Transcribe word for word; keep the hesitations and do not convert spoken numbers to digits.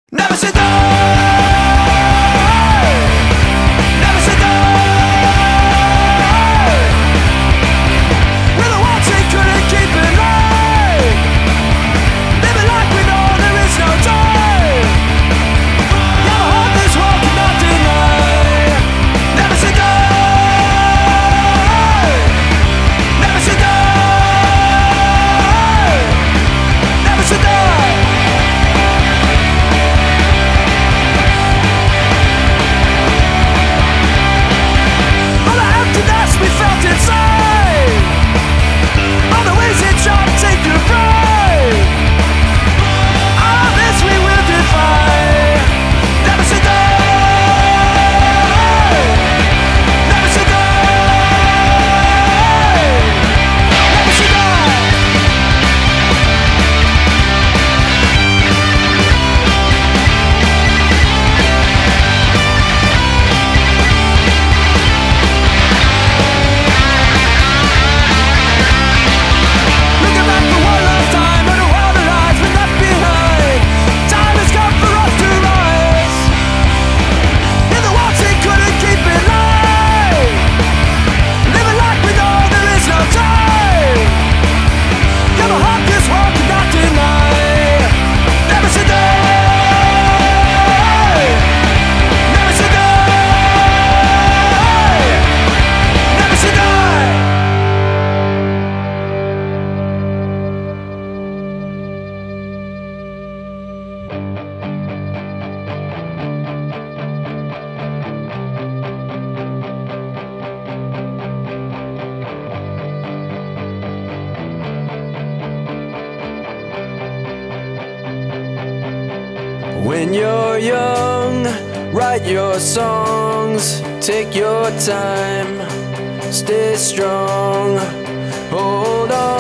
Never say die. Never say die. We're the ones who couldn't keep it light. Living like we know there is no time. Never heard this world cannot deny. Never say die. Never say die. Never say die. We felt inside. All the ways it shot take your pride. All this we will defy. Never say die. Never say die. Never say die. When you're young, write your songs, take your time, stay strong, hold on.